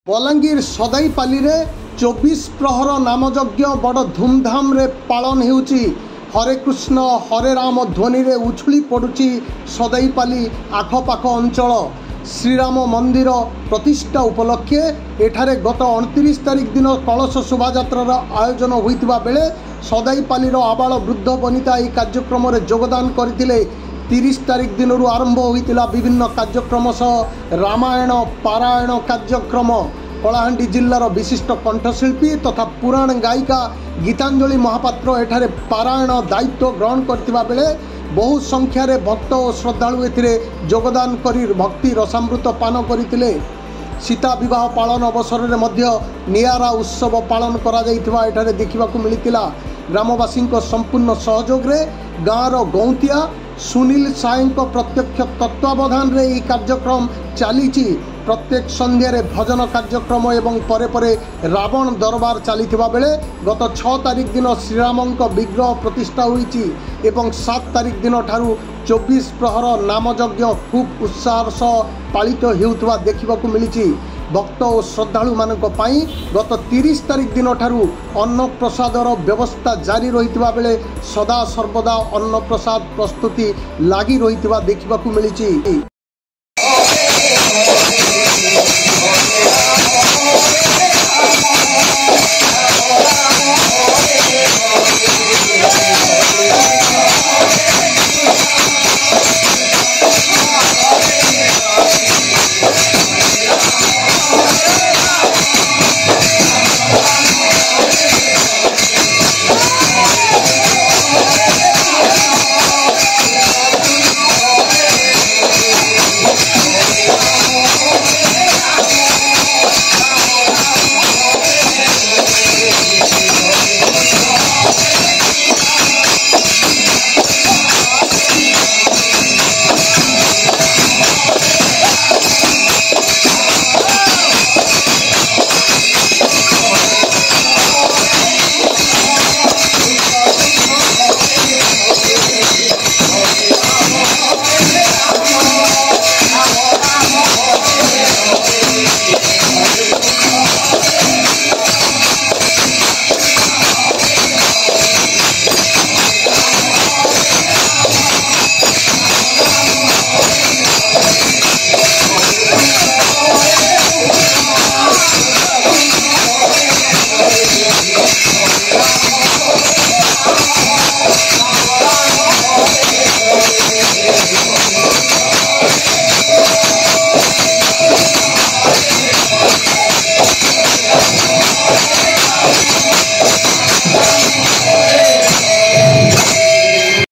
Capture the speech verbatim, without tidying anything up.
बलांगीर सदाईपाली रे चौबीस प्रहर नामयज्ञ बड़ धूमधाम रे पालन हेउची। हरे कृष्ण हरे राम ध्वनि रे उछुली पड़ुची सदाईपाली आखपाख अंचल। श्रीराम मंदिर प्रतिष्ठा उपलक्षे एठारे गत उनतीस तारीख दिन कलश शोभायात्रार आयोजन होइतिबा बेले सदाईपाली आबाल वृद्ध वनिता यह कार्यक्रम रे योगदान करथिले। तीस तारीख दिन आरंभ होइतिला विभिन्न कार्यक्रम सह रामायण पारायण कार्यक्रम। कलाहांडी जिल्लार विशिष्ट कंठशिल्पी तथा पुराण गायिका गीतांजलि महापात्र एठारे पारायण दायित्व ग्रहण करथिबा बेले बहु संख्यार भक्त और श्रद्धालु एथिरे योगदान करी भक्ति रसामृत पान करथिले। सीता विवाह पालन अवसर में मध्य नियारा उत्सव पालन करा जाइथिबा एठारे देखिबाकू मिलितिला। ग्रामवासी संपूर्ण सहयोग रे गाँवर गौंतिया सुनील साय प्रत्यक्ष तत्वावधान रे यह कार्यक्रम चली। प्रत्येक संध्यारे भजन कार्यक्रम एवं परे परे रावण दरबार चलीथिबा बेले गत छह तारीख दिन श्रीरामंक विग्रह प्रतिष्ठा होईची एवं सात तारीख दिन ठारू चौबीस प्रहर नामयज्ञ खूब उत्साह सह पालित हेउथबा देखिबाकू मिलिची। भक्त और श्रद्धालु मानक पई गत तीस तारीख दिन ठारू अन्न प्रसादर व्यवस्था जारी रहितिबा बेले सदा सर्वदा अन्न प्रसाद प्रस्तुति लागी रहितिबा देखिबाकू मिलिची।